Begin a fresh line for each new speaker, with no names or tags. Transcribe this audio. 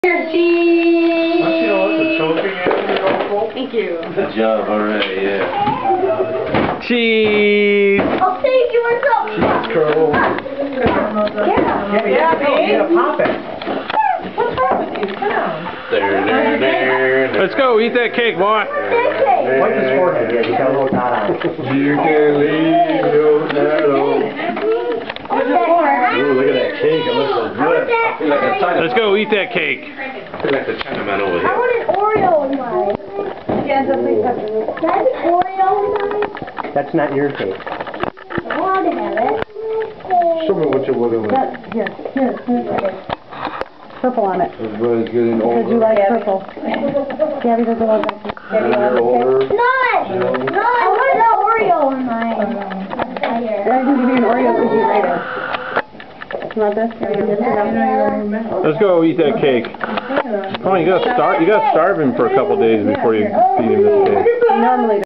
Cheese!
Thank you.
Good job, alright, yeah.
Cheese!
I'll save you or something.
Cheese curl.
Yeah, babe.
Pop it.
What's wrong with you? Sit down.
There.
Let's go, eat that cake, boy.
Wipe his forehead. Yeah, you got a little dot on it.
You can leave your shadow. Ooh, look at that cake. It looks so good. I feel like a Chinaman.
Let's go, eat that cake.
I feel like the Chinaman over
I
here.
want an Oreo in mine.
Yeah, just like that.
Can I have an Oreo in mine?
That's not your cake.
I want to have it.
Show me what you're looking at.
Here. Purple on it.
Everybody's getting
Because
older.
you like purple. Gabby doesn't want that. Gabby, you want the cake?
No, I want an Oreo in mine.
I can give you an Oreo cookie later. You want this? Can I give this to them?
Let's go eat that cake. Come on, you gotta starve him for a couple days before you feed him this cake.
Normally